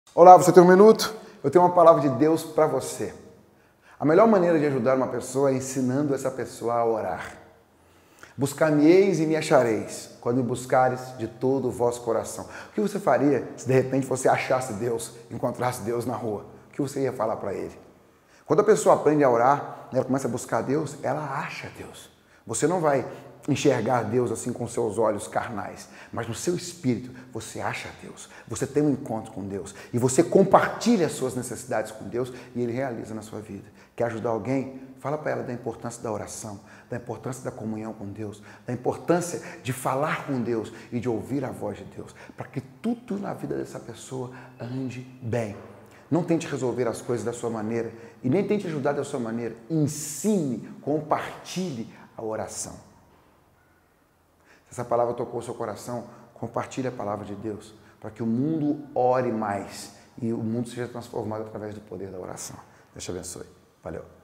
Olá, você tem um minuto? Eu tenho uma palavra de Deus para você. A melhor maneira de ajudar uma pessoa é ensinando essa pessoa a orar. Buscar-me-eis e me achareis, quando me buscares de todo o vosso coração. O que você faria se de repente você achasse Deus, encontrasse Deus na rua? O que você ia falar para ele? Quando a pessoa aprende a orar, ela começa a buscar Deus, ela acha Deus. Você não vai enxergar Deus assim com seus olhos carnais, mas no seu espírito você acha Deus, você tem um encontro com Deus e você compartilha as suas necessidades com Deus e Ele realiza na sua vida. Quer ajudar alguém? Fala para ela da importância da oração, da importância da comunhão com Deus, da importância de falar com Deus e de ouvir a voz de Deus, para que tudo na vida dessa pessoa ande bem. Não tente resolver as coisas da sua maneira e nem tente ajudar da sua maneira. Ensine, compartilhe a oração. Se essa palavra tocou o seu coração, compartilhe a palavra de Deus, para que o mundo ore mais e o mundo seja transformado através do poder da oração. Deus te abençoe. Valeu.